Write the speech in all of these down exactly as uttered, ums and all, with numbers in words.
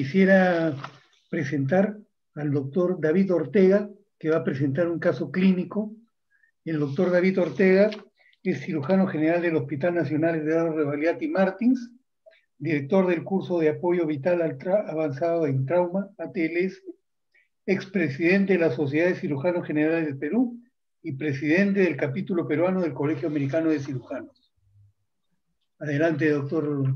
quisiera presentar al doctor David Ortega, que va a presentar un caso clínico. El doctor David Ortega es cirujano general del Hospital Nacional Eduardo Revalliati Martins, director del curso de apoyo vital al avanzado en trauma, A T L S, expresidente de la Sociedad de Cirujanos Generales del Perú y presidente del capítulo peruano del Colegio Americano de Cirujanos. Adelante, doctor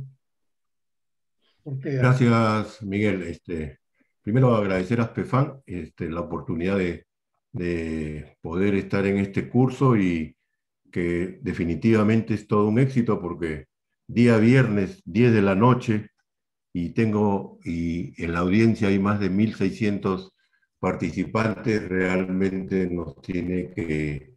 Ortega. Gracias, Miguel. Este, primero agradecer a ASPEFAN este, la oportunidad de, de poder estar en este curso y que definitivamente es todo un éxito porque día viernes, diez de la noche, y tengo, y en la audiencia hay más de mil seiscientos participantes, realmente nos tiene que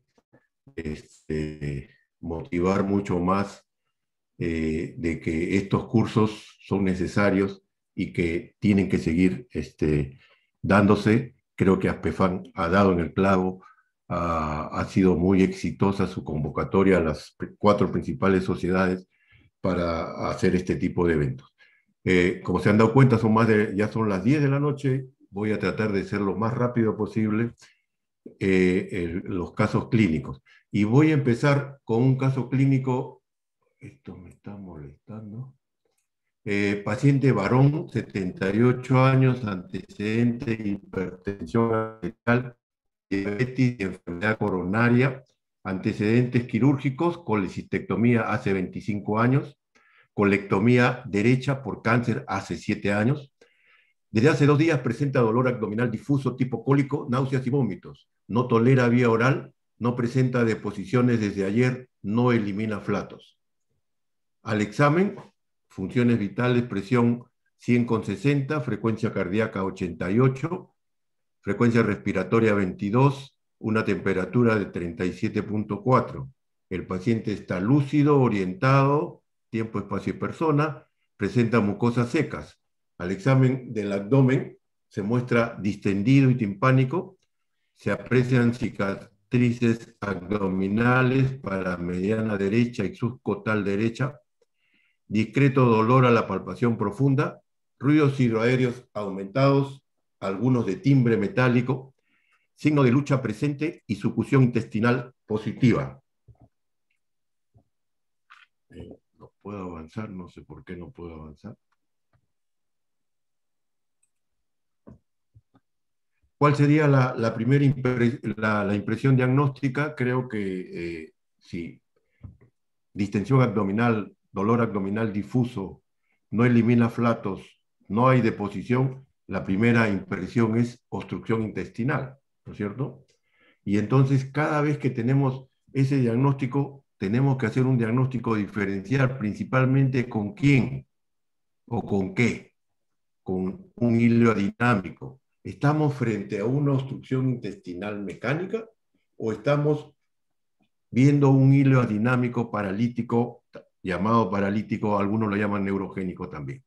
este, motivar mucho más eh, de que estos cursos son necesarios y que tienen que seguir este, dándose. Creo que ASPEFAN ha dado en el clavo, ha, ha sido muy exitosa su convocatoria a las cuatro principales sociedades para hacer este tipo de eventos. Eh, como se han dado cuenta, son más de, ya son las diez de la noche, voy a tratar de ser lo más rápido posible eh, el, los casos clínicos. Y voy a empezar con un caso clínico, esto me está molestando, eh, paciente varón, setenta y ocho años, antecedente de hipertensión arterial, diabetes y enfermedad coronaria, antecedentes quirúrgicos, colecistectomía hace veinticinco años, colectomía derecha por cáncer hace siete años. Desde hace dos días presenta dolor abdominal difuso tipo cólico, náuseas y vómitos. No tolera vía oral, no presenta deposiciones desde ayer, no elimina flatos. Al examen, funciones vitales, presión cien con sesenta, frecuencia cardíaca ochenta y ocho, frecuencia respiratoria veintidós, una temperatura de treinta y siete punto cuatro. El paciente está lúcido, orientado, tiempo, espacio y persona, presenta mucosas secas. Al examen del abdomen se muestra distendido y timpánico, se aprecian cicatrices abdominales para mediana derecha y subcotal derecha, discreto dolor a la palpación profunda, ruidos hidroaéreos aumentados, algunos de timbre metálico, signo de lucha presente y succión intestinal positiva. Eh, no puedo avanzar, no sé por qué no puedo avanzar. ¿Cuál sería la, la primera impre la, la impresión diagnóstica? Creo que eh, sí, distensión abdominal, dolor abdominal difuso, no elimina flatos, no hay deposición, la primera impresión es obstrucción intestinal, ¿no es cierto? Y entonces cada vez que tenemos ese diagnóstico, tenemos que hacer un diagnóstico diferencial, principalmente con quién o con qué, con un hilo dinámico. ¿Estamos frente a una obstrucción intestinal mecánica o estamos viendo un hilo dinámico paralítico, llamado paralítico, algunos lo llaman neurogénico también?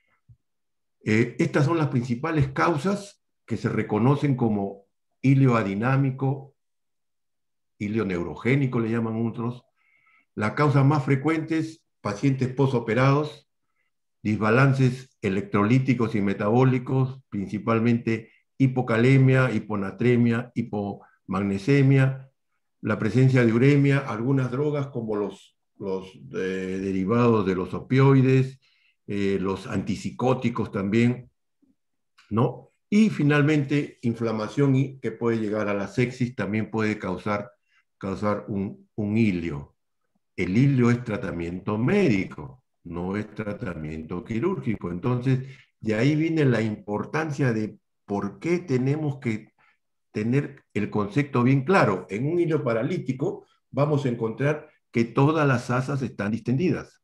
Eh, estas son las principales causas que se reconocen como hilo adinámico, hilo neurogénico le llaman otros. Las causas más frecuentes, pacientes posoperados, desbalances electrolíticos y metabólicos, principalmente hipocalemia, hiponatremia, hipomagnesemia, la presencia de uremia, algunas drogas como los, los eh, derivados de los opioides, eh, los antipsicóticos también, ¿no? Y finalmente, inflamación y, que puede llegar a la sepsis, también puede causar, causar un, un hilio. El hilio es tratamiento médico, no es tratamiento quirúrgico. Entonces, de ahí viene la importancia de por qué tenemos que tener el concepto bien claro. En un hilo paralítico vamos a encontrar que todas las asas están distendidas.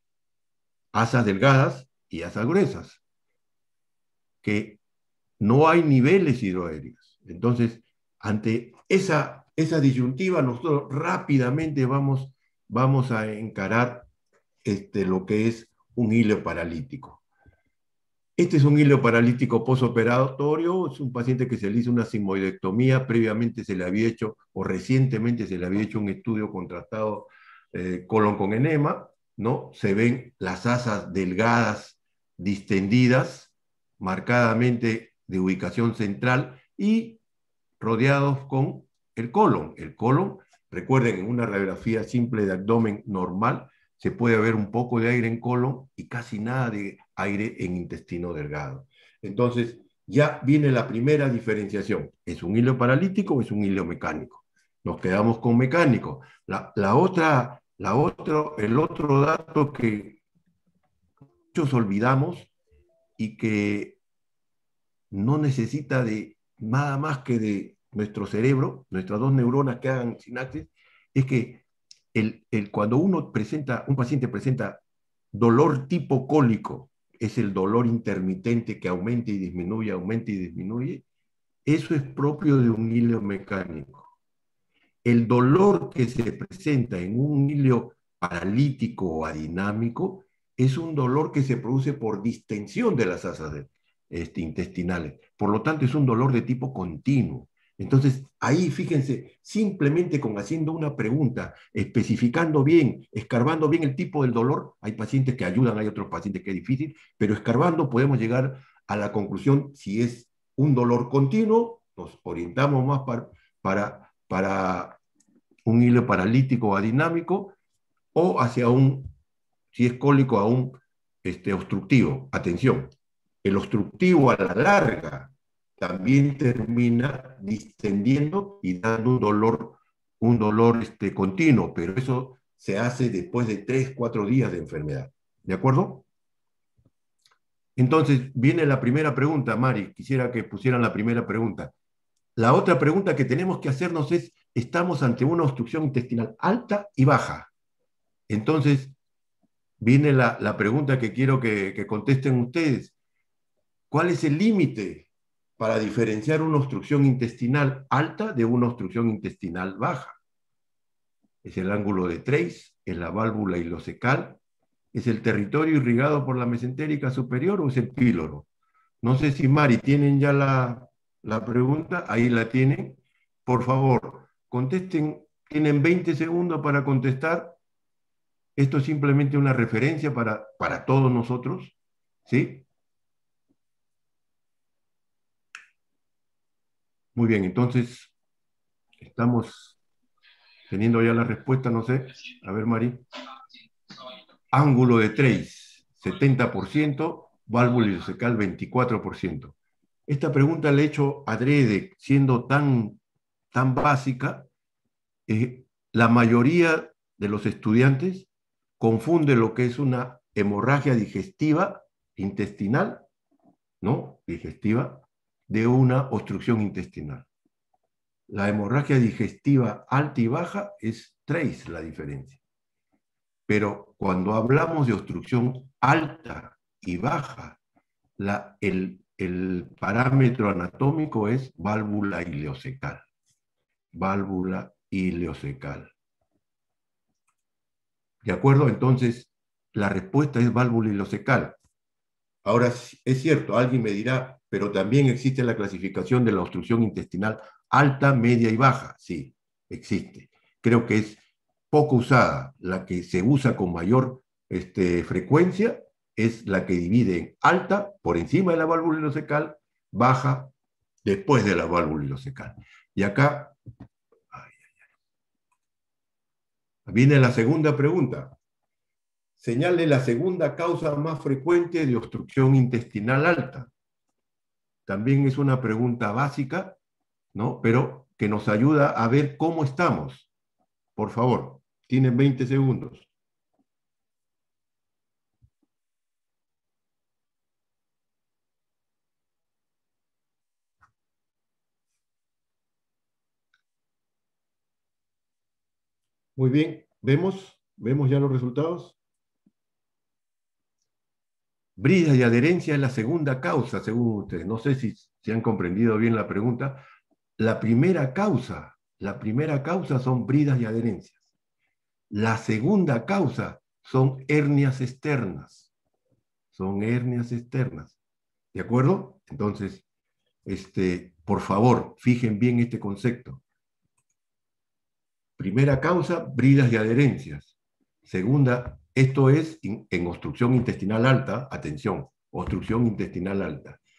Asas delgadas y asas gruesas. Que no hay niveles hidroaéreos. Entonces, ante esa, esa disyuntiva, nosotros rápidamente vamos, vamos a encarar este, lo que es un hilo paralítico. Este es un hilo paralítico postoperatorio, es un paciente que se le hizo una sigmoidectomía, previamente se le había hecho, o recientemente se le había hecho un estudio contrastado eh, colon con enema, ¿no? Se ven las asas delgadas, distendidas, marcadamente de ubicación central y rodeados con el colon. El colon, recuerden, en una radiografía simple de abdomen normal, se puede ver un poco de aire en colon y casi nada de aire en intestino delgado. Entonces, ya viene la primera diferenciación. ¿Es un hilo paralítico o es un hilo mecánico? Nos quedamos con mecánico. La, la otra, la otro, el otro dato que muchos olvidamos y que no necesita de nada más que de nuestro cerebro, nuestras dos neuronas que hagan sinapsis, es que el, el, cuando uno presenta, un paciente presenta dolor tipo cólico, es el dolor intermitente que aumenta y disminuye, aumenta y disminuye, eso es propio de un hilo mecánico. El dolor que se presenta en un hilo paralítico o adinámico es un dolor que se produce por distensión de las asas de, este, intestinales. Por lo tanto, es un dolor de tipo continuo. Entonces, ahí fíjense, simplemente con haciendo una pregunta, especificando bien, escarbando bien el tipo del dolor, hay pacientes que ayudan, hay otros pacientes que es difícil, pero escarbando podemos llegar a la conclusión si es un dolor continuo, nos orientamos más para, para, para un hilo paralítico o adinámico, o hacia un, si es cólico, a un este, obstructivo. Atención, el obstructivo a la larga también termina distendiendo y dando un dolor, un dolor este, continuo, pero eso se hace después de tres, cuatro días de enfermedad. ¿De acuerdo? Entonces, viene la primera pregunta, Mari. Quisiera que pusieran la primera pregunta. La otra pregunta que tenemos que hacernos es, estamos ante una obstrucción intestinal alta y baja. Entonces, viene la, la pregunta que quiero que, que contesten ustedes. ¿Cuál es el límite para diferenciar una obstrucción intestinal alta de una obstrucción intestinal baja? ¿Es el ángulo de Treis? ¿Es la válvula ileocecal? ¿Es el territorio irrigado por la mesentérica superior o es el píloro? No sé si, Mari, ¿tienen ya la, la pregunta? Ahí la tienen. Por favor, contesten. Tienen veinte segundos para contestar. Esto es simplemente una referencia para, para todos nosotros, ¿sí? Muy bien, entonces estamos teniendo ya la respuesta, no sé. A ver, Mari. Ángulo de Treis, setenta por ciento, válvula ileocecal, veinticuatro por ciento. Esta pregunta la he hecho adrede, siendo tan, tan básica. Eh, la mayoría de los estudiantes confunde lo que es una hemorragia digestiva intestinal, ¿no? Digestiva, de una obstrucción intestinal. La hemorragia digestiva alta y baja es Treis la diferencia. Pero cuando hablamos de obstrucción alta y baja, la, el, el parámetro anatómico es válvula ileocecal. Válvula ileocecal. ¿De acuerdo? Entonces, la respuesta es válvula ileocecal. Ahora, es cierto, alguien me dirá, pero también existe la clasificación de la obstrucción intestinal alta, media y baja. Sí, existe. Creo que es poco usada. La que se usa con mayor este, frecuencia es la que divide en alta, por encima de la válvula ileocecal, baja, después de la válvula ileocecal. Y acá ay, ay, ay. Viene la segunda pregunta. Señale la segunda causa más frecuente de obstrucción intestinal alta. También es una pregunta básica, ¿no? Pero que nos ayuda a ver cómo estamos. Por favor, tienen veinte segundos. Muy bien, ¿vemos? ¿Vemos ya los resultados? Bridas y adherencia es la segunda causa, según ustedes. No sé si se han comprendido bien la pregunta. La primera causa, la primera causa son bridas y adherencias. La segunda causa son hernias externas. Son hernias externas. ¿De acuerdo? Entonces, este, por favor, fijen bien este concepto. Primera causa, bridas y adherencias. Segunda, esto es en obstrucción intestinal alta, atención, obstrucción intestinal alta.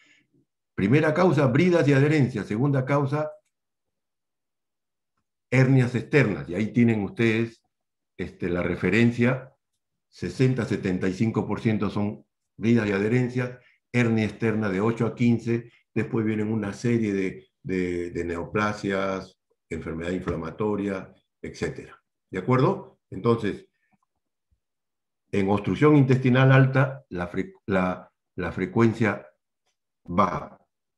Primera causa, bridas y adherencias. Segunda causa, hernias externas. Y ahí tienen ustedes este, la referencia. sesenta a setenta y cinco por ciento son bridas y adherencias, hernia externa de ocho a quince, después vienen una serie de, de, de neoplasias, enfermedad inflamatoria, etcétera. ¿De acuerdo? Entonces, en obstrucción intestinal alta, la, fre la, la frecuencia baja.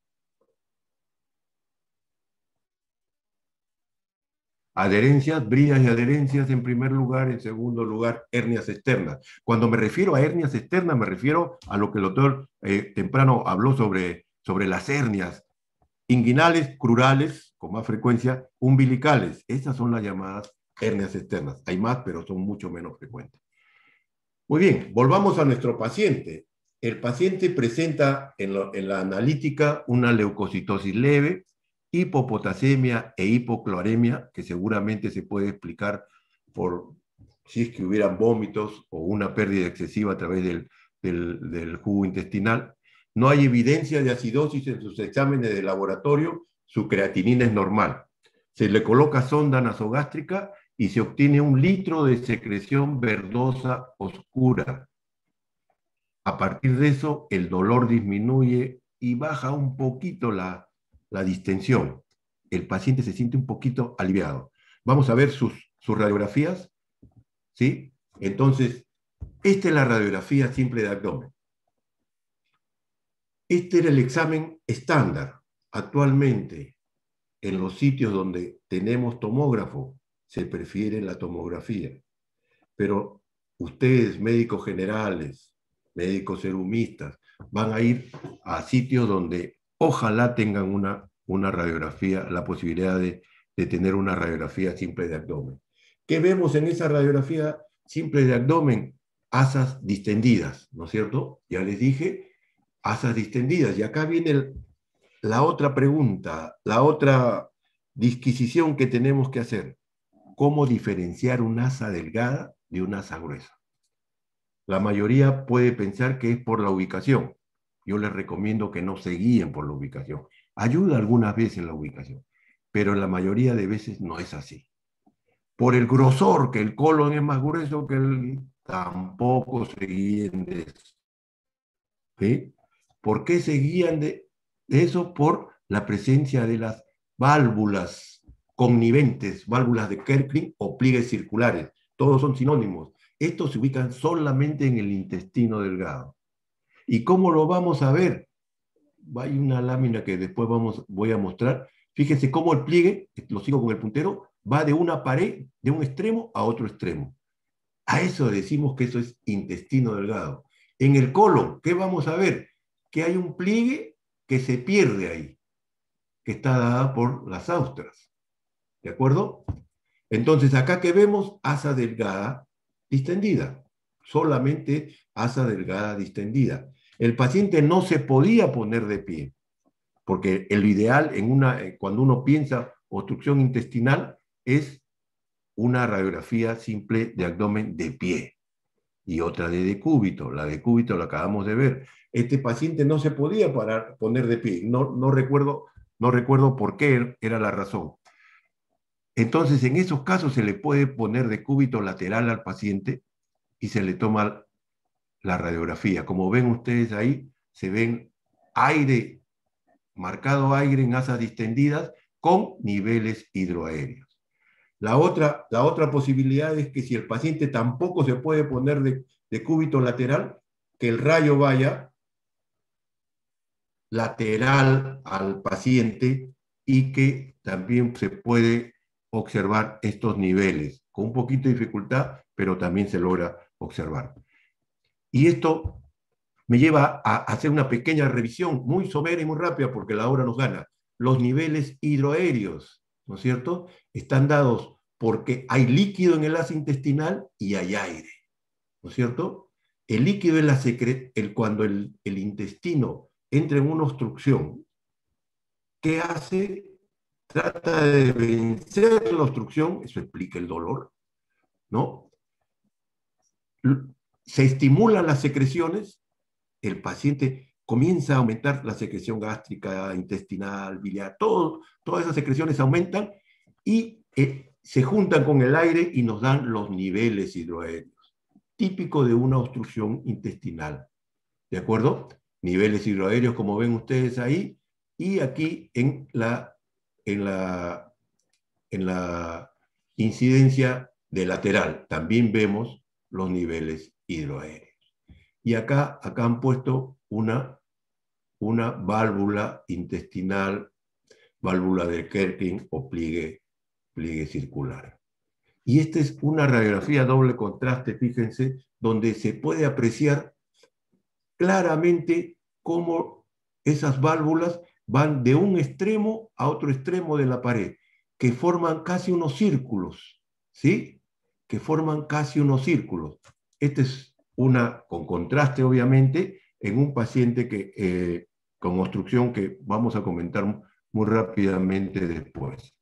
Adherencias, bridas y adherencias en primer lugar, en segundo lugar, hernias externas. Cuando me refiero a hernias externas, me refiero a lo que el doctor eh, temprano habló sobre, sobre las hernias inguinales, crurales, con más frecuencia, umbilicales. Esas son las llamadas hernias externas. Hay más, pero son mucho menos frecuentes. Muy bien, volvamos a nuestro paciente. El paciente presenta en, lo, en la analítica una leucocitosis leve, hipopotasemia e hipocloremia, que seguramente se puede explicar por si es que hubieran vómitos o una pérdida excesiva a través del, del, del jugo intestinal. No hay evidencia de acidosis en sus exámenes de laboratorio, su creatinina es normal. Se le coloca sonda nasogástrica y se obtiene un litro de secreción verdosa oscura. A partir de eso, el dolor disminuye y baja un poquito la, la distensión. El paciente se siente un poquito aliviado. Vamos a ver sus, sus radiografías, ¿sí? Entonces, esta es la radiografía simple de abdomen. Este era el examen estándar. Actualmente, en los sitios donde tenemos tomógrafo, se prefiere la tomografía. Pero ustedes, médicos generales, médicos serumistas, van a ir a sitios donde ojalá tengan una, una radiografía, la posibilidad de, de tener una radiografía simple de abdomen. ¿Qué vemos en esa radiografía simple de abdomen? Asas distendidas, ¿no es cierto? Ya les dije, asas distendidas. Y acá viene el, la otra pregunta, la otra disquisición que tenemos que hacer. ¿Cómo diferenciar una asa delgada de una asa gruesa? La mayoría puede pensar que es por la ubicación. Yo les recomiendo que no se guíen por la ubicación. Ayuda algunas veces la ubicación, pero la mayoría de veces no es así. Por el grosor, que el colon es más grueso que el... Tampoco se guíen de eso. ¿Sí? ¿Por qué se guían de eso? Por la presencia de las válvulas conniventes, válvulas de Kerkring o pliegues circulares. Todos son sinónimos. Estos se ubican solamente en el intestino delgado. ¿Y cómo lo vamos a ver? Hay una lámina que después vamos, voy a mostrar. Fíjense cómo el pliegue, lo sigo con el puntero, va de una pared, de un extremo a otro extremo. A eso decimos que eso es intestino delgado. En el colon, ¿qué vamos a ver? Que hay un pliegue que se pierde ahí, que está dada por las austras. ¿De acuerdo? Entonces, acá que vemos, asa delgada distendida. Solamente asa delgada distendida. El paciente no se podía poner de pie, porque el ideal, en una, cuando uno piensa obstrucción intestinal, es una radiografía simple de abdomen de pie y otra de decúbito. La decúbito la acabamos de ver. Este paciente no se podía parar, poner de pie. No, no, recuerdo, no recuerdo por qué era la razón. Entonces, en esos casos se le puede poner decúbito lateral al paciente y se le toma la radiografía. Como ven ustedes ahí, se ven aire, marcado aire en asas distendidas con niveles hidroaéreos. La otra, la otra posibilidad es que si el paciente tampoco se puede poner de, de cúbito lateral, que el rayo vaya lateral al paciente y que también se puede observar estos niveles, con un poquito de dificultad, pero también se logra observar. Y esto me lleva a hacer una pequeña revisión muy somera y muy rápida, porque la hora nos gana. Los niveles hidroaéreos, ¿no es cierto?, están dados porque hay líquido en el asa intestinal y hay aire, ¿no es cierto? El líquido es la secre el, cuando el, el intestino entra en una obstrucción. ¿Qué hace? Trata de vencer la obstrucción, eso explica el dolor, ¿no? Se estimulan las secreciones, el paciente comienza a aumentar la secreción gástrica, intestinal, biliar, todo, todas esas secreciones aumentan y eh, se juntan con el aire y nos dan los niveles hidroaéreos, típico de una obstrucción intestinal. ¿De acuerdo? Niveles hidroaéreos, como ven ustedes ahí, y aquí en la, en la, en la incidencia de lateral también vemos los niveles hidroaéreos. Y acá, acá han puesto una, una válvula intestinal, válvula de Kerkin o pliegue, pliegue circular. Y esta es una radiografía doble contraste, fíjense, donde se puede apreciar claramente cómo esas válvulas van de un extremo a otro extremo de la pared, que forman casi unos círculos, ¿sí? Que forman casi unos círculos. Esta es una, con contraste obviamente, en un paciente que, eh, con obstrucción que vamos a comentar muy rápidamente después.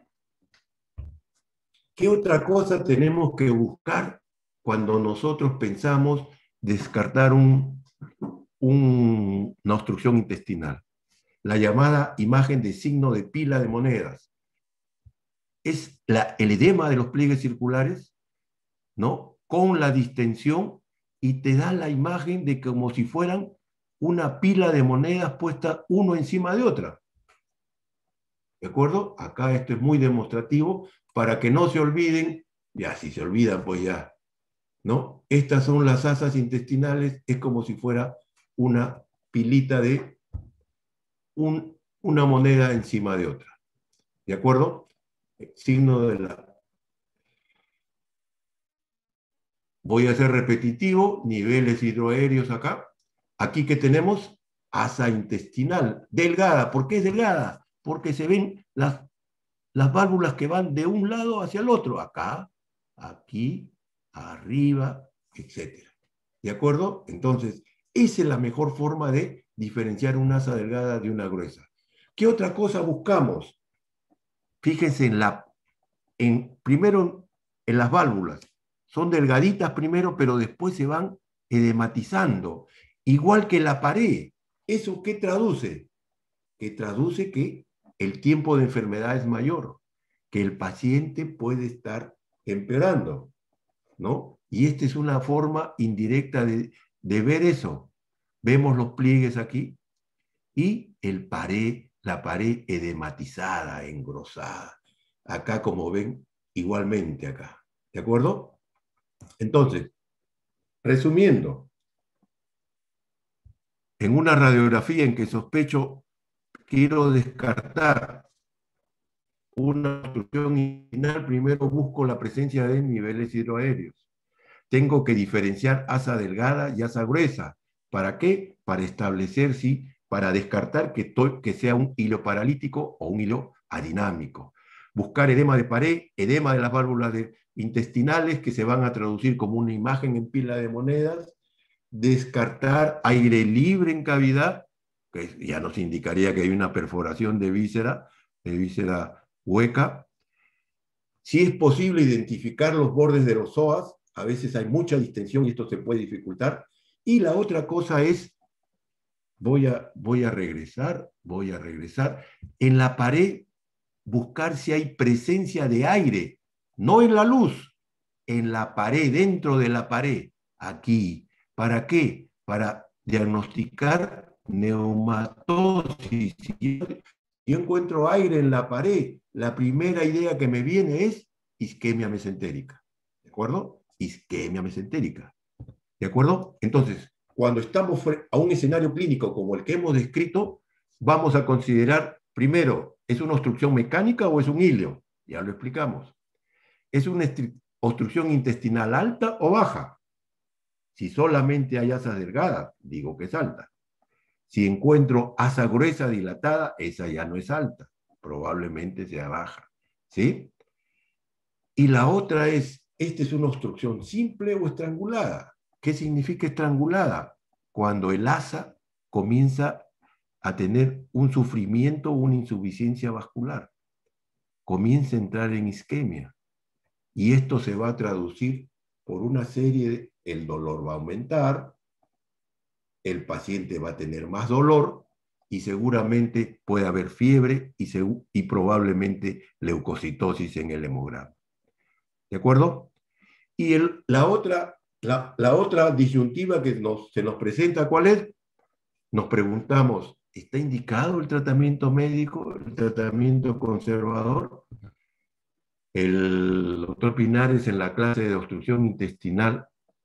¿Qué otra cosa tenemos que buscar cuando nosotros pensamos descartar un, un, una obstrucción intestinal? La llamada imagen de signo de pila de monedas. Es la, el edema de los pliegues circulares, ¿no? Con la distensión, y te da la imagen de como si fueran una pila de monedas puesta uno encima de otra. ¿De acuerdo? Acá esto es muy demostrativo para que no se olviden, ya si se olvidan pues ya, ¿no? Estas son las asas intestinales, es como si fuera una pilita de un, una moneda encima de otra. ¿De acuerdo? Signo de la... Voy a ser repetitivo, niveles hidroaéreos acá. Aquí que tenemos asa intestinal, delgada. ¿Por qué es delgada? Porque se ven las, las válvulas que van de un lado hacia el otro. Acá, aquí, arriba, etcétera. ¿De acuerdo? Entonces, esa es la mejor forma de diferenciar una asa delgada de una gruesa. ¿Qué otra cosa buscamos? Fíjense en la, en, primero en las válvulas. Son delgaditas primero, pero después se van edematizando. Igual que la pared. ¿Eso qué traduce? Que traduce que el tiempo de enfermedad es mayor, que el paciente puede estar empeorando, ¿no? Y esta es una forma indirecta de, de ver eso. Vemos los pliegues aquí y el pared, la pared edematizada, engrosada. Acá, como ven, igualmente acá. ¿De acuerdo? Entonces, resumiendo, en una radiografía en que sospecho, quiero descartar una obstrucción intestinal, primero busco la presencia de niveles hidroaéreos. Tengo que diferenciar asa delgada y asa gruesa. ¿Para qué? Para establecer si, para descartar que, que sea un hilo paralítico o un hilo adinámico. Buscar edema de pared, edema de las válvulas de, intestinales que se van a traducir como una imagen en pila de monedas. Descartar aire libre en cavidad, que ya nos indicaría que hay una perforación de víscera, de víscera hueca. Si es posible identificar los bordes de los psoas, a veces hay mucha distensión y esto se puede dificultar. Y la otra cosa es, voy a, voy a regresar, voy a regresar, en la pared buscar si hay presencia de aire, no en la luz, en la pared, dentro de la pared, aquí. ¿Para qué? Para diagnosticar neumatosis. Si yo encuentro aire en la pared, la primera idea que me viene es isquemia mesentérica. ¿De acuerdo? Isquemia mesentérica. ¿De acuerdo? Entonces, cuando estamos a un escenario clínico como el que hemos descrito, vamos a considerar, primero, ¿es una obstrucción mecánica o es un hilo? Ya lo explicamos. ¿Es una obstrucción intestinal alta o baja? Si solamente hay asas delgadas, digo que es alta. Si encuentro asa gruesa dilatada, esa ya no es alta, probablemente sea baja. ¿Sí? Y la otra es, ¿esta es una obstrucción simple o estrangulada? ¿Qué significa estrangulada? Cuando el asa comienza a tener un sufrimiento o una insuficiencia vascular. Comienza a entrar en isquemia. Y esto se va a traducir por una serie de, el dolor va a aumentar, el paciente va a tener más dolor y seguramente puede haber fiebre y, y probablemente leucocitosis en el hemograma. ¿De acuerdo? Y el, la, otra, la, la otra disyuntiva que nos, se nos presenta, ¿cuál es? Nos preguntamos, ¿está indicado el tratamiento médico, el tratamiento conservador? El doctor Pinares en la clase de obstrucción intestinal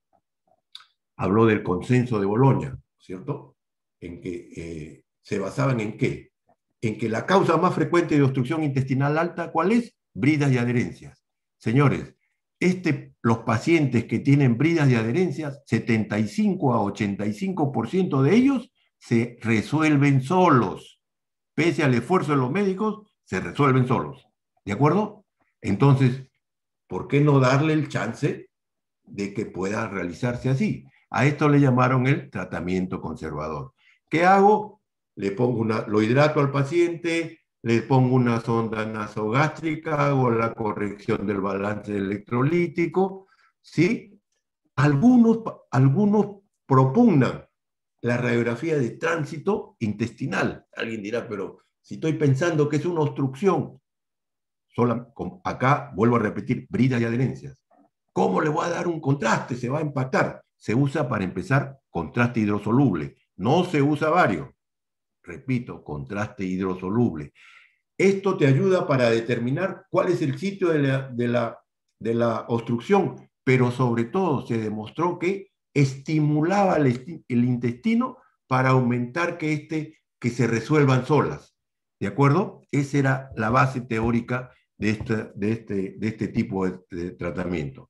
habló del consenso de Bolonia, ¿cierto? En que eh, se basaban en qué? En que la causa más frecuente de obstrucción intestinal alta, ¿cuál es? Bridas y adherencias. Señores, este, los pacientes que tienen bridas y adherencias, setenta y cinco a ochenta y cinco por ciento de ellos se resuelven solos. Pese al esfuerzo de los médicos, se resuelven solos. ¿De acuerdo? Entonces, ¿por qué no darle el chance de que pueda realizarse así? A esto le llamaron el tratamiento conservador. ¿Qué hago? Le pongo una, lo hidrato al paciente, le pongo una sonda nasogástrica, hago la corrección del balance electrolítico, ¿sí? Algunos, algunos propugnan la radiografía de tránsito intestinal. Alguien dirá, pero si estoy pensando que es una obstrucción, sola, acá vuelvo a repetir, bridas y adherencias. ¿Cómo le voy a dar un contraste? Se va a empatar. Se usa para empezar contraste hidrosoluble. No se usa vario. Repito, contraste hidrosoluble. Esto te ayuda para determinar cuál es el sitio de la, de la, de la obstrucción, pero sobre todo se demostró que estimulaba el, el intestino para aumentar que, este, que se resuelvan solas. ¿De acuerdo? Esa era la base teórica de este, de este, de este tipo de, de tratamiento.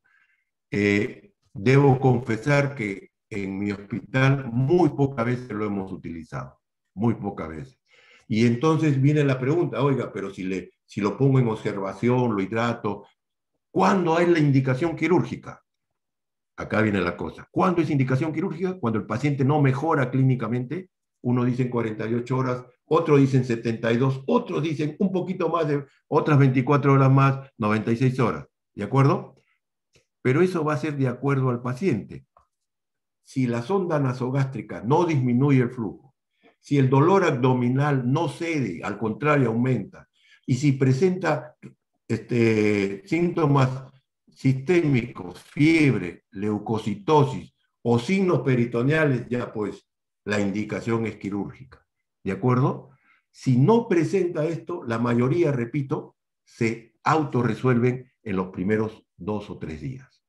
Eh, debo confesar que en mi hospital muy pocas veces lo hemos utilizado, muy pocas veces. Y entonces viene la pregunta, oiga, pero si, le, si lo pongo en observación, lo hidrato, ¿cuándo es la indicación quirúrgica? Acá viene la cosa. ¿Cuándo es indicación quirúrgica? Cuando el paciente no mejora clínicamente. Uno dice cuarenta y ocho horas, otros dicen setenta y dos, otros dicen un poquito más, de otras veinticuatro horas más, noventa y seis horas. ¿De acuerdo? Pero eso va a ser de acuerdo al paciente. Si la sonda nasogástrica no disminuye el flujo, si el dolor abdominal no cede, al contrario aumenta, y si presenta este, síntomas sistémicos, fiebre, leucocitosis o signos peritoneales, ya pues la indicación es quirúrgica. ¿De acuerdo? Si no presenta esto, la mayoría, repito, se autorresuelven en los primeros dos o tres días.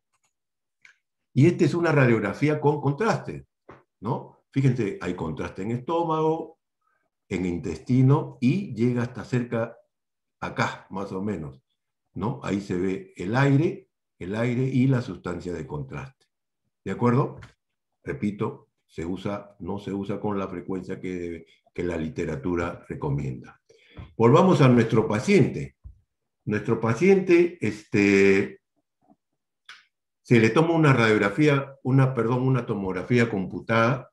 Y esta es una radiografía con contraste, ¿no? Fíjense, hay contraste en estómago, en intestino y llega hasta cerca, acá más o menos, ¿no? Ahí se ve el aire, el aire y la sustancia de contraste. ¿De acuerdo? Repito, se usa, no se usa con la frecuencia que, debe, que la literatura recomienda. Volvamos a nuestro paciente. Nuestro paciente, este, se le toma una radiografía, una, perdón, una tomografía computada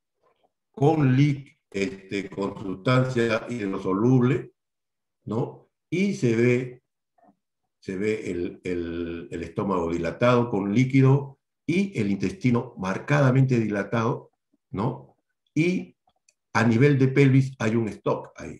con, este, con sustancia hidrosoluble, ¿no? Y se ve, se ve el, el, el estómago dilatado con líquido y el intestino marcadamente dilatado, ¿no? Y a nivel de pelvis hay un stop ahí.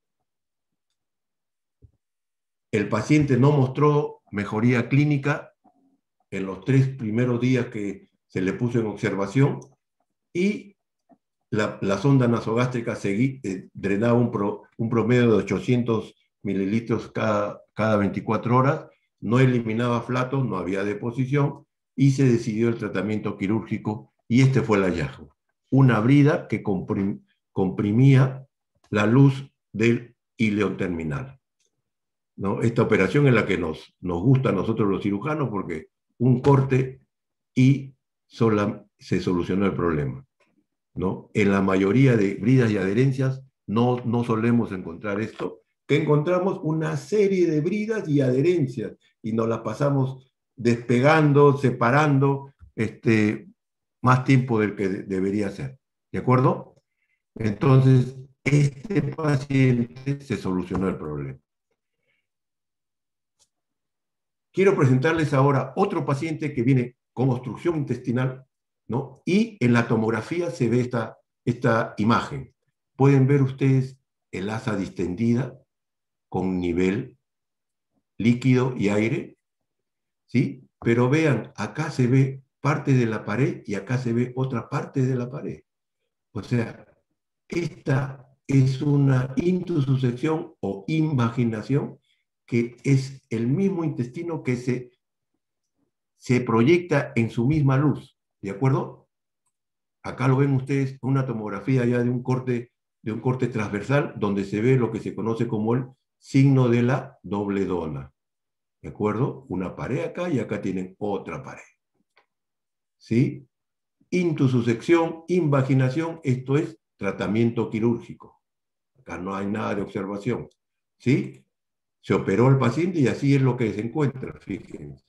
El paciente no mostró mejoría clínica en los tres primeros días que se le puso en observación y la, la sonda nasogástrica seguí, eh, drenaba un, pro, un promedio de ochocientos mililitros cada, cada veinticuatro horas, no eliminaba flatos, no había deposición y se decidió el tratamiento quirúrgico y este fue el hallazgo. Una brida que comprim, comprimía la luz del ileón terminal, ¿no? Esta operación es la que nos, nos gusta a nosotros los cirujanos porque un corte y sola, se solucionó el problema, ¿no? En la mayoría de bridas y adherencias no, no solemos encontrar esto, que encontramos una serie de bridas y adherencias y nos las pasamos despegando, separando, este, más tiempo del que de, debería ser. ¿De acuerdo? Entonces, este paciente se solucionó el problema. Quiero presentarles ahora otro paciente que viene con obstrucción intestinal ¿no? Y en la tomografía se ve esta, esta imagen. Pueden ver ustedes el asa distendida con nivel líquido y aire, ¿sí? Pero vean, acá se ve parte de la pared y acá se ve otra parte de la pared. O sea, esta es una intussusección o invaginación que es el mismo intestino que se, se proyecta en su misma luz, ¿de acuerdo? Acá lo ven ustedes, una tomografía ya de un corte, de un corte transversal donde se ve lo que se conoce como el signo de la doble dona. ¿De acuerdo? Una pared acá y acá tienen otra pared. ¿Sí? Intussusección, invaginación, esto es tratamiento quirúrgico. Acá no hay nada de observación. ¿Sí? Se operó el paciente y así es lo que se encuentra. Fíjense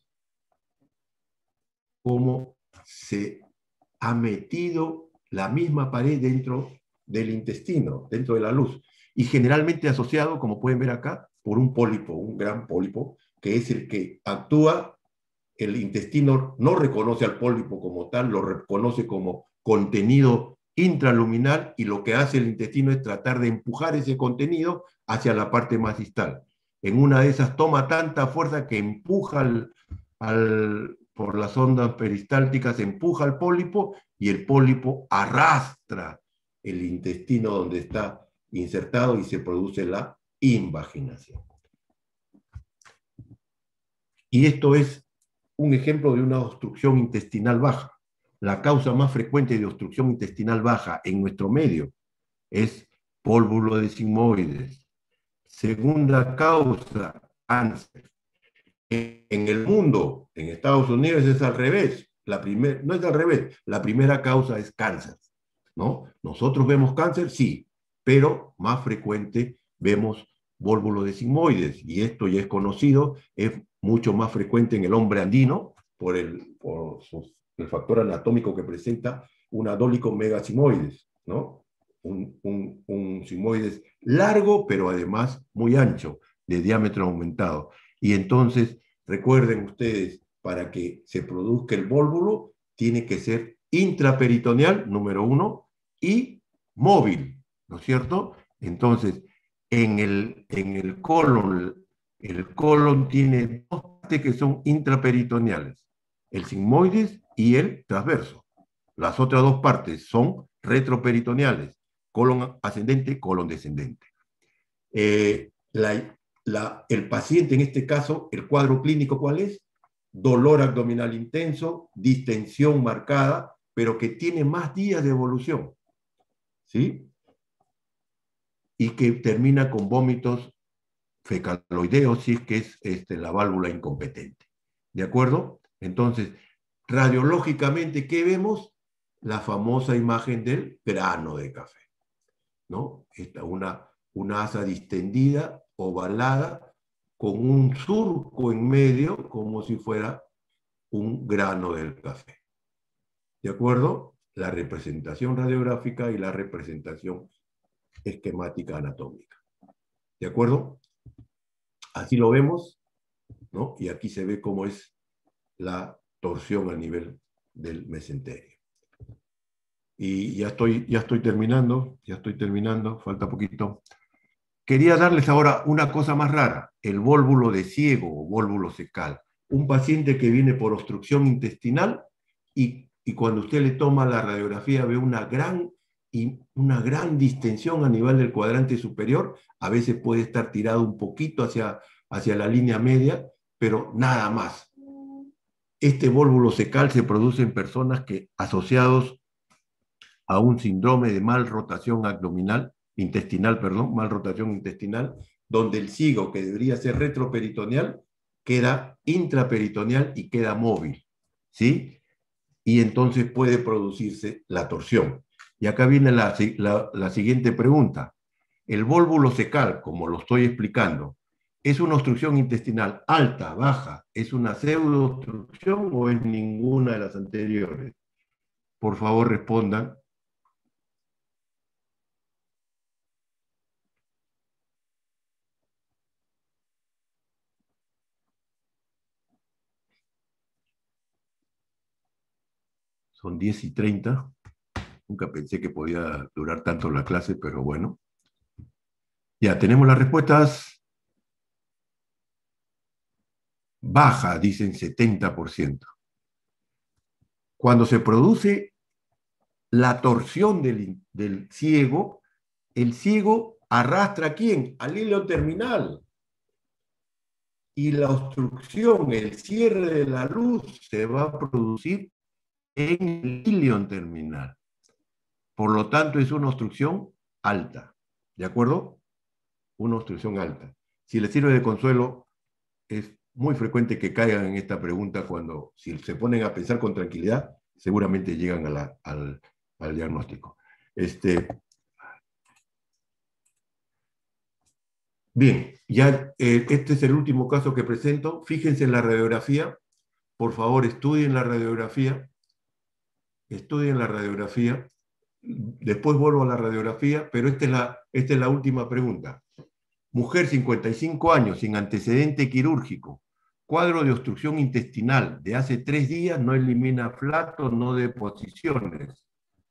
cómo se ha metido la misma pared dentro del intestino, dentro de la luz. Y generalmente asociado, como pueden ver acá, por un pólipo, un gran pólipo, que es el que actúa. El intestino no reconoce al pólipo como tal, lo reconoce como contenido intraluminal y lo que hace el intestino es tratar de empujar ese contenido hacia la parte más distal. En una de esas toma tanta fuerza que empuja al, al, por las ondas peristálticas, empuja al pólipo y el pólipo arrastra el intestino donde está insertado y se produce la invaginación. Y esto es un ejemplo de una obstrucción intestinal baja. La causa más frecuente de obstrucción intestinal baja en nuestro medio es pólvulo de sigmoides. Segunda causa, cáncer. En el mundo, en Estados Unidos es al revés. La primer, no es al revés, la primera causa es cáncer, ¿no? Nosotros vemos cáncer, sí, pero más frecuente vemos pólvulo de sigmoides, y esto ya es conocido, es mucho más frecuente en el hombre andino por el, por sus, el factor anatómico que presenta un adólico megasigmoides, ¿no? Un, un, un sigmoides largo, pero además muy ancho, de diámetro aumentado. Y entonces, recuerden ustedes, para que se produzca el vólvulo, tiene que ser intraperitoneal, número uno, y móvil, ¿no es cierto? Entonces, en el, en el colon, el colon tiene dos partes que son intraperitoneales, el sigmoides y el transverso. Las otras dos partes son retroperitoneales, colon ascendente, colon descendente. Eh, la, la, el paciente, en este caso, el cuadro clínico, ¿cuál es? Dolor abdominal intenso, distensión marcada, pero que tiene más días de evolución, ¿sí? Y que termina con vómitos fecaloideos si es que es este, la válvula incompetente. ¿De acuerdo? Entonces, radiológicamente, ¿qué vemos? La famosa imagen del grano de café, ¿no? Esta, una, una asa distendida, ovalada, con un surco en medio, como si fuera un grano del café. ¿De acuerdo? La representación radiográfica y la representación esquemática anatómica. ¿De acuerdo? Así lo vemos, ¿no? Y aquí se ve cómo es la torsión a nivel del mesenterio. Y ya estoy, ya estoy terminando, ya estoy terminando, falta poquito. Quería darles ahora una cosa más rara, el vólvulo de ciego o vólvulo cecal. Un paciente que viene por obstrucción intestinal y, y cuando usted le toma la radiografía ve una gran, y una gran distensión a nivel del cuadrante superior, a veces puede estar tirado un poquito hacia, hacia la línea media, pero nada más. Este vólvulo cecal se produce en personas que, asociados a un síndrome de mal rotación abdominal, intestinal, perdón, mal rotación intestinal, donde el cigo, que debería ser retroperitoneal, queda intraperitoneal y queda móvil, ¿sí? Y entonces puede producirse la torsión. Y acá viene la, la, la siguiente pregunta. El vólvulo cecal, como lo estoy explicando, ¿es una obstrucción intestinal alta, baja? ¿Es una pseudoobstrucción o es ninguna de las anteriores? Por favor, respondan. Son diez y treinta. Nunca pensé que podía durar tanto la clase, pero bueno. Ya, tenemos las respuestas. Baja, dicen setenta por ciento. Cuando se produce la torsión del, del ciego, el ciego arrastra ¿a quién? Al hilo terminal. Y la obstrucción, el cierre de la luz, se va a producir en el ilion terminal. Por lo tanto, es una obstrucción alta. ¿De acuerdo? Una obstrucción alta. Si les sirve de consuelo, es muy frecuente que caigan en esta pregunta cuando, si se ponen a pensar con tranquilidad, seguramente llegan a la, al, al diagnóstico. Este, bien, ya eh, este es el último caso que presento. Fíjense en la radiografía. Por favor, estudien la radiografía. Estudien la radiografía. Después vuelvo a la radiografía, pero esta es la, esta es la última pregunta. Mujer, cincuenta y cinco años, sin antecedente quirúrgico. Cuadro de obstrucción intestinal de hace tres días, no elimina flato, no deposiciones.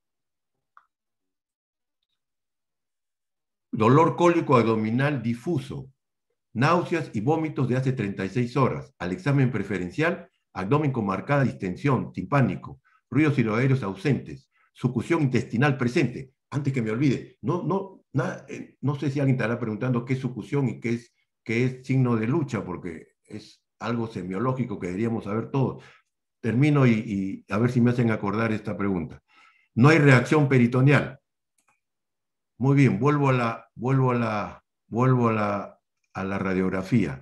Dolor cólico abdominal difuso. Náuseas y vómitos de hace treinta y seis horas. Al examen preferencial, abdomen con marcada distensión, timpánico, ruidos siloaéreos ausentes, succión intestinal presente. Antes que me olvide, no, no, nada, eh, no sé si alguien estará preguntando qué es succión y qué es, qué es signo de lucha, porque es algo semiológico que deberíamos saber todos. Termino y, y a ver si me hacen acordar esta pregunta. No hay reacción peritoneal. Muy bien, vuelvo a la, vuelvo a la, vuelvo a la, a la radiografía.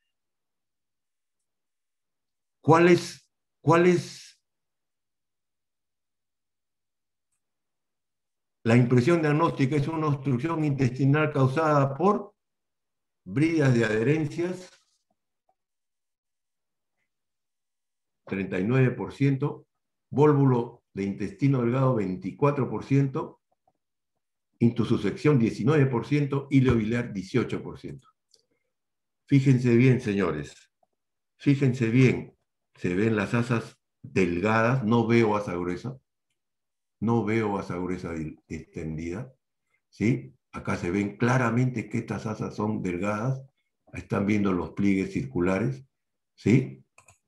¿Cuál es, cuál es la impresión diagnóstica? Es una obstrucción intestinal causada por bridas de adherencias, treinta y nueve por ciento, vólvulo de intestino delgado, veinticuatro por ciento, intussusección, diecinueve por ciento, hilo biliar, dieciocho por ciento. Fíjense bien, señores, fíjense bien, se ven las asas delgadas, no veo asa gruesa, no veo asa gruesa extendida, ¿sí? Acá se ven claramente que estas asas son delgadas, están viendo los pliegues circulares, ¿sí?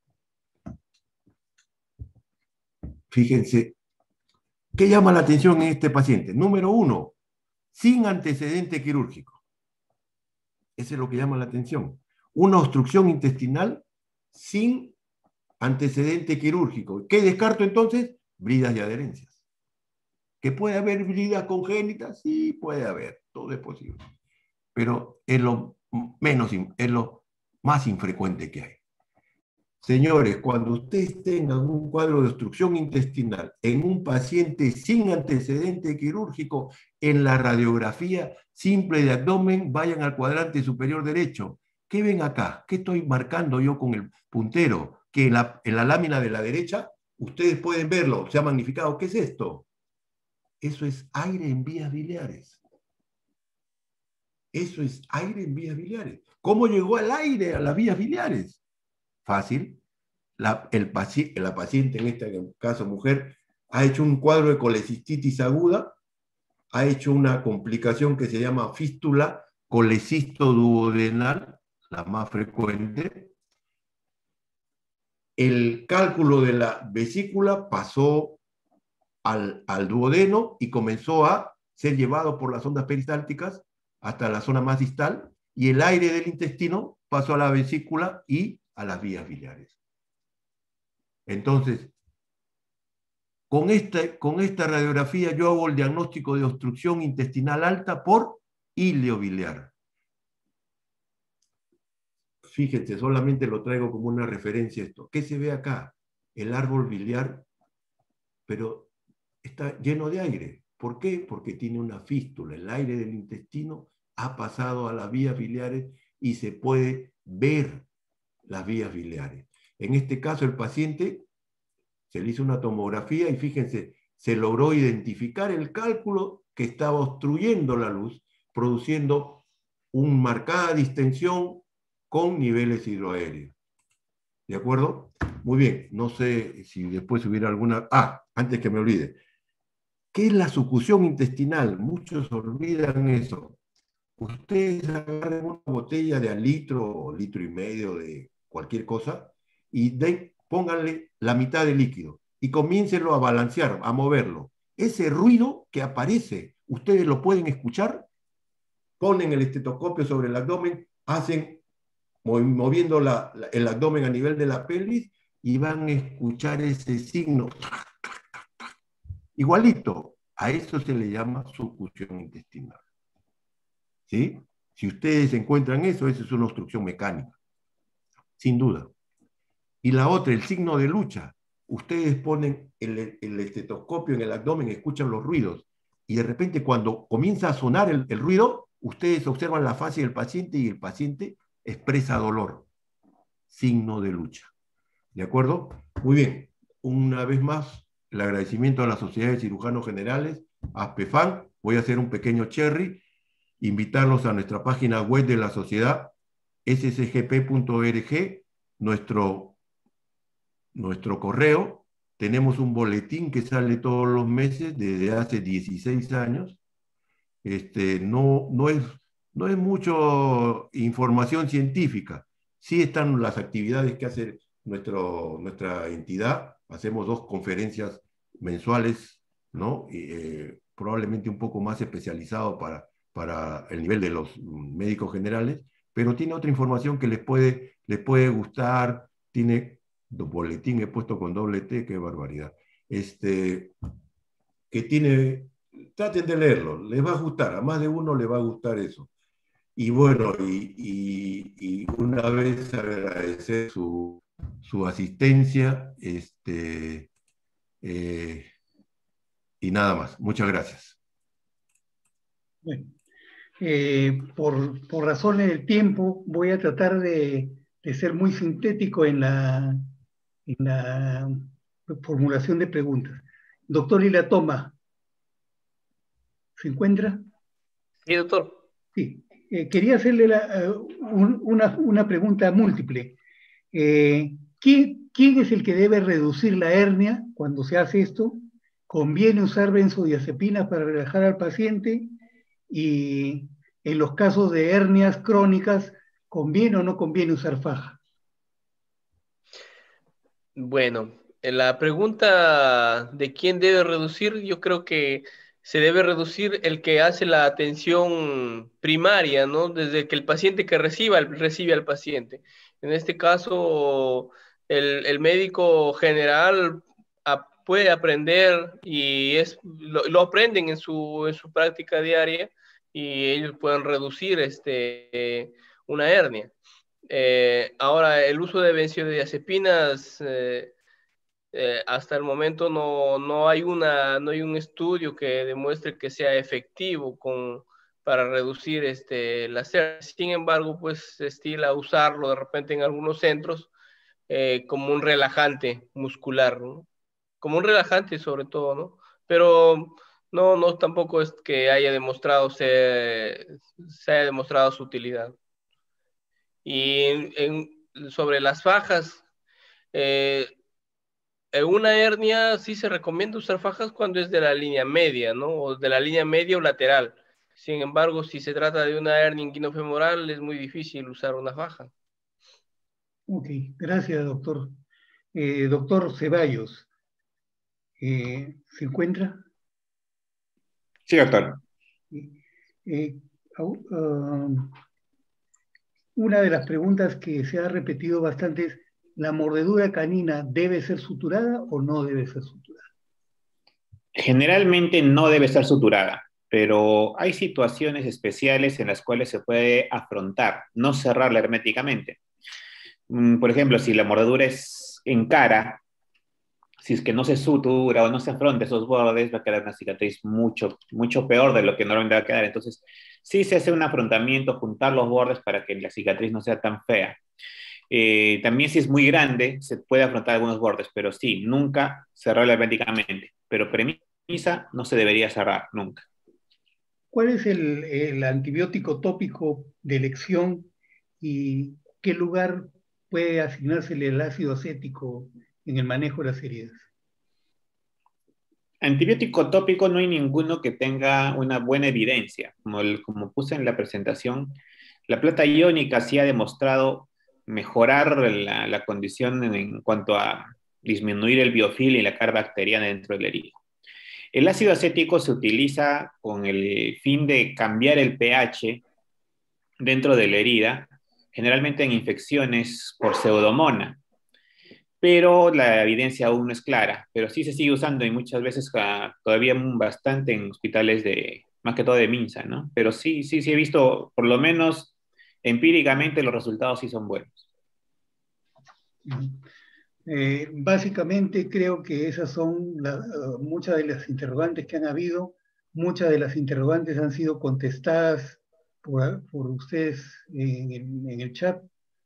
Fíjense, ¿qué llama la atención en este paciente? Número uno, sin antecedente quirúrgico. Eso es lo que llama la atención. Una obstrucción intestinal sin antecedente quirúrgico. ¿Qué descarto entonces? Bridas y adherencias. ¿Que puede haber bridas congénitas? Sí, puede haber, todo es posible. Pero es lo, menos, es lo más infrecuente que hay. Señores, cuando ustedes tengan un cuadro de obstrucción intestinal en un paciente sin antecedente quirúrgico, en la radiografía simple de abdomen, vayan al cuadrante superior derecho. ¿Qué ven acá? ¿Qué estoy marcando yo con el puntero? Que en la, en la lámina de la derecha, ustedes pueden verlo, se ha magnificado. ¿Qué es esto? Eso es aire en vías biliares. Eso es aire en vías biliares. ¿Cómo llegó el aire a las vías biliares? Fácil. La, el paci la paciente, en este caso mujer, ha hecho un cuadro de colecistitis aguda, ha hecho una complicación que se llama fístula colecisto-duodenal, la más frecuente. El cálculo de la vesícula pasó al, al duodeno y comenzó a ser llevado por las ondas peristálticas hasta la zona más distal, y el aire del intestino pasó a la vesícula y a las vías biliares. Entonces, con esta, con esta radiografía yo hago el diagnóstico de obstrucción intestinal alta por hilo biliar. Fíjense, solamente lo traigo como una referencia a esto. ¿Qué se ve acá? El árbol biliar, pero está lleno de aire. ¿Por qué? Porque tiene una fístula. El aire del intestino ha pasado a las vías biliares y se puede ver las vías biliares. En este caso, el paciente se le hizo una tomografía y fíjense, se logró identificar el cálculo que estaba obstruyendo la luz, produciendo una marcada distensión con niveles hidroaéreos. ¿De acuerdo? Muy bien, no sé si después hubiera alguna... Ah, antes que me olvide. ¿Qué es la succión intestinal? Muchos olvidan eso. Ustedes agarren una botella de al litro o litro y medio de cualquier cosa y den, pónganle la mitad de líquido y comiéncenlo a balancear, a moverlo. Ese ruido que aparece, ustedes lo pueden escuchar, ponen el estetoscopio sobre el abdomen, hacen moviendo la, la, el abdomen a nivel de la pelvis y van a escuchar ese signo. Igualito, a eso se le llama succión intestinal. ¿Sí? Si ustedes encuentran eso, esa es una obstrucción mecánica, sin duda. Y la otra, el signo de lucha. Ustedes ponen el, el estetoscopio en el abdomen, escuchan los ruidos, y de repente cuando comienza a sonar el, el ruido, ustedes observan la fase del paciente y el paciente expresa dolor. Signo de lucha. ¿De acuerdo? Muy bien. Una vez más, el agradecimiento a la Sociedad de Cirujanos Generales, a ASPEFAN. Voy a hacer un pequeño cherry. Invitarlos a nuestra página web de la sociedad, s c g p punto org, nuestro, nuestro correo. Tenemos un boletín que sale todos los meses desde hace dieciséis años. Este, no, no, es, no es mucho información científica. Sí están las actividades que hace nuestro, nuestra entidad. Hacemos dos conferencias mensuales, ¿no? Y, eh, probablemente un poco más especializado para para el nivel de los médicos generales, pero tiene otra información que les puede, les puede gustar, tiene boletín, he puesto con doble T, qué barbaridad, este, que tiene, traten de leerlo, les va a gustar, a más de uno le va a gustar eso. Y bueno, y, y, y una vez agradecer su, su asistencia, este, eh, y nada más, muchas gracias. Bueno. Eh, por, por razones del tiempo, voy a tratar de, de ser muy sintético en la, en la formulación de preguntas. Doctor Lila Toma, ¿se encuentra? Sí, doctor. Sí. Eh, quería hacerle la, uh, un, una, una pregunta múltiple. Eh, ¿quién, ¿Quién es el que debe reducir la hernia cuando se hace esto? ¿Conviene usar benzodiazepinas para relajar al paciente? Y en los casos de hernias crónicas, ¿conviene o no conviene usar faja? Bueno, la pregunta de quién debe reducir, yo creo que se debe reducir el que hace la atención primaria, ¿no? Desde que el paciente que reciba, recibe al paciente. En este caso, el, el médico general a, puede aprender y es, lo, lo aprenden en su, en su práctica diaria y ellos pueden reducir este, una hernia. Eh, ahora, el uso de benzodiazepinas, eh, eh, hasta el momento no, no, hay una, no hay un estudio que demuestre que sea efectivo con, para reducir este, las hernias. Sin embargo, pues se estila usarlo de repente en algunos centros eh, como un relajante muscular, ¿no? Como un relajante sobre todo, ¿no? Pero no, no tampoco es que haya demostrado se, se haya demostrado su utilidad. Y en, en, sobre las fajas, eh, en una hernia sí se recomienda usar fajas cuando es de la línea media, ¿no? O de la línea media o lateral. Sin embargo, si se trata de una hernia inguinofemoral, es muy difícil usar una faja. Ok, gracias, doctor. Eh, doctor Ceballos, eh, ¿se encuentra? Sí, doctor. Eh, uh, una de las preguntas que se ha repetido bastante es, ¿la mordedura canina debe ser suturada o no debe ser suturada? Generalmente no debe estar suturada, pero hay situaciones especiales en las cuales se puede afrontar, no cerrarla herméticamente. Por ejemplo, si la mordedura es en cara, si es que no se sutura o no se afronta esos bordes, va a quedar una cicatriz mucho, mucho peor de lo que normalmente va a quedar. Entonces, sí se hace un afrontamiento, juntar los bordes para que la cicatriz no sea tan fea. Eh, también si es muy grande, se puede afrontar algunos bordes, pero sí, nunca cerrarla herméticamente. Pero premisa, no se debería cerrar, nunca. ¿Cuál es el, el antibiótico tópico de elección y qué lugar puede asignársele el ácido acético en el manejo de las heridas? Antibiótico tópico no hay ninguno que tenga una buena evidencia. Como, el, como puse en la presentación, la plata iónica sí ha demostrado mejorar la, la condición en, en cuanto a disminuir el biofilm y la carga bacteriana dentro de la herida. El ácido acético se utiliza con el fin de cambiar el pH dentro de la herida, generalmente en infecciones por pseudomonas, pero la evidencia aún no es clara, pero sí se sigue usando y muchas veces uh, todavía bastante en hospitales de, más que todo de Minsa, ¿no? Pero sí, sí, sí he visto, por lo menos empíricamente los resultados sí son buenos. Eh, básicamente creo que esas son la, uh, muchas de las interrogantes que han habido, muchas de las interrogantes han sido contestadas por, por ustedes en, en, en el chat.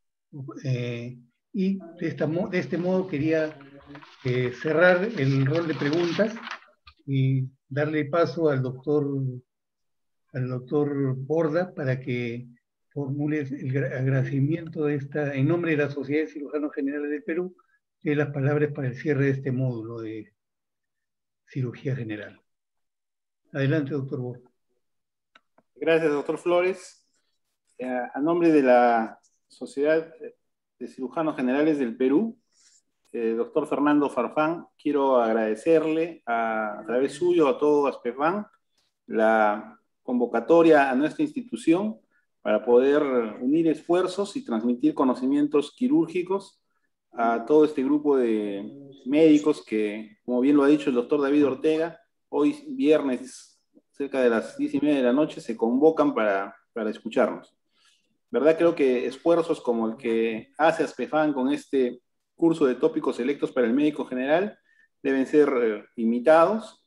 Eh, y de, esta, de este modo quería eh, cerrar el rol de preguntas y darle paso al doctor, al doctor Borda para que formule el agradecimiento de esta, en nombre de la Sociedad de Cirujanos Generales del Perú, de las palabras para el cierre de este módulo de cirugía general. Adelante, doctor Borda. Gracias, doctor Flores. Eh, a nombre de la Sociedad de Cirujanos Generales del Perú, eh, doctor Fernando Farfán, quiero agradecerle a, a través suyo a todo ASPEFAN la convocatoria a nuestra institución para poder unir esfuerzos y transmitir conocimientos quirúrgicos a todo este grupo de médicos que, como bien lo ha dicho el doctor David Ortega, hoy viernes cerca de las diez y media de la noche se convocan para, para escucharnos. ¿Verdad? Creo que esfuerzos como el que hace ASPEFAN con este curso de tópicos selectos para el médico general deben ser eh, imitados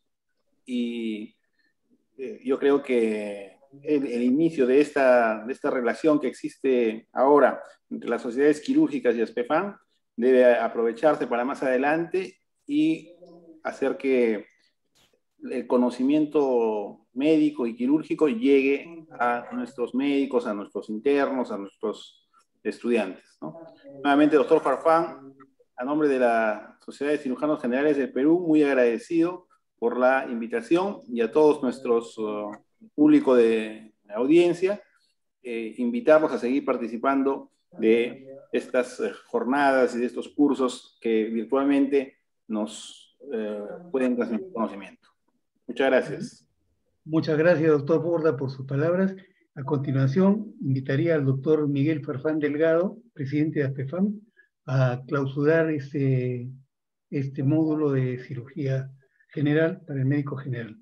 y eh, yo creo que el, el inicio de esta, de esta relación que existe ahora entre las sociedades quirúrgicas y ASPEFAN debe aprovecharse para más adelante y hacer que el conocimiento médico y quirúrgico llegue a nuestros médicos, a nuestros internos, a nuestros estudiantes, ¿no? Nuevamente, doctor Farfán, a nombre de la Sociedad de Cirujanos Generales del Perú, muy agradecido por la invitación y a todos nuestros uh, público de audiencia, eh, invitarlos a seguir participando de estas eh, jornadas y de estos cursos que virtualmente nos eh, pueden transmitir conocimiento. Muchas gracias. Muchas gracias, doctor Borda, por sus palabras. A continuación, invitaría al doctor Miguel Farfán Delgado, presidente de ASPEFAN, a clausurar este, este módulo de cirugía general para el médico general.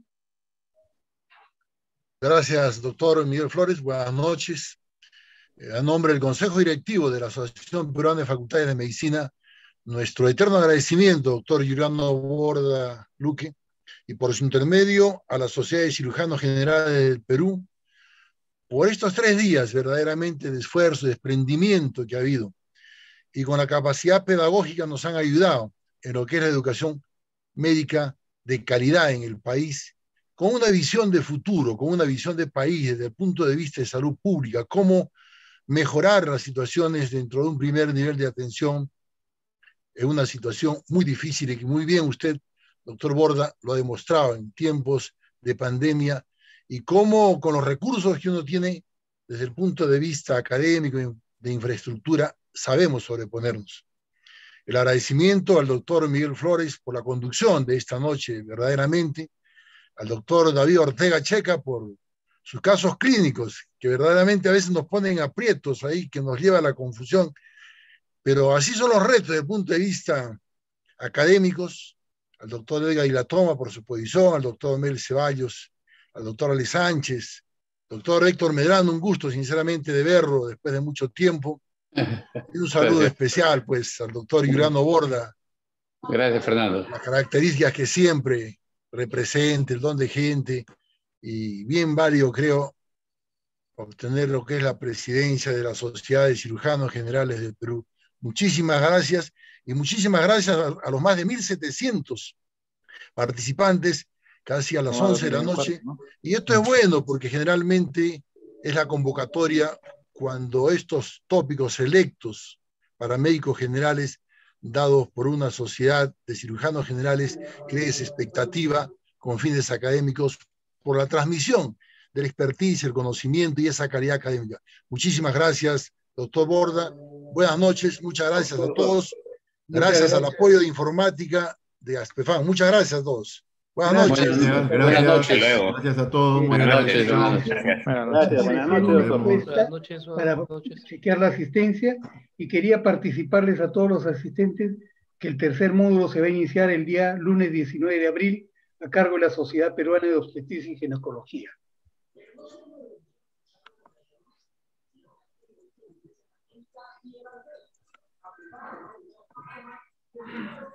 Gracias, doctor Miguel Flores. Buenas noches. A nombre del Consejo Directivo de la Asociación Peruana de Facultades de Medicina, nuestro eterno agradecimiento, doctor Giuliano Borda Luque, y por su intermedio a la Sociedad de Cirujanos Generales del Perú, por estos tres días verdaderamente de esfuerzo, de desprendimiento que ha habido, y con la capacidad pedagógica nos han ayudado en lo que es la educación médica de calidad en el país, con una visión de futuro, con una visión de país desde el punto de vista de salud pública, cómo mejorar las situaciones dentro de un primer nivel de atención en una situación muy difícil y que muy bien usted, doctor Borda, lo ha demostrado en tiempos de pandemia y cómo con los recursos que uno tiene desde el punto de vista académico de infraestructura sabemos sobreponernos. El agradecimiento al doctor Miguel Flores por la conducción de esta noche verdaderamente, al doctor David Ortega Checa por sus casos clínicos, que verdaderamente a veces nos ponen aprietos ahí, que nos lleva a la confusión, pero así son los retos desde el punto de vista académicos, al doctor Edgar Ilatoma por su posición, al doctor Mel Ceballos, al doctor Ale Sánchez, doctor Héctor Medrano, un gusto sinceramente de verlo después de mucho tiempo, y un saludo Gracias. especial pues al doctor Giuliano Borda. Gracias, Fernando. Las características que siempre representa, el don de gente, y bien válido, creo, obtener lo que es la presidencia de la Sociedad de Cirujanos Generales del Perú. Muchísimas gracias, y muchísimas gracias a, a los más de mil setecientos participantes, casi a las no, once de la noche. ¿No? Y esto es bueno, porque generalmente es la convocatoria cuando estos tópicos selectos para médicos generales dados por una sociedad de cirujanos generales que es expectativa con fines académicos por la transmisión del expertise, el conocimiento y esa calidad académica. Muchísimas gracias, doctor Borda. Buenas noches, muchas gracias a todos. Gracias, gracias al apoyo de informática de ASPEFAN. Muchas gracias a todos. Buenas noches. Gracias, gracias, buenas noches. Gracias a todos. Buenas noches. Buenas noches. Gracias, buenas noches, doctor. Buenas noches. Para Buenas noches. chequear la asistencia, y quería participarles a todos los asistentes que el tercer módulo se va a iniciar el día lunes diecinueve de abril a cargo de la Sociedad Peruana de Obstetricia y Ginecología. Thank you.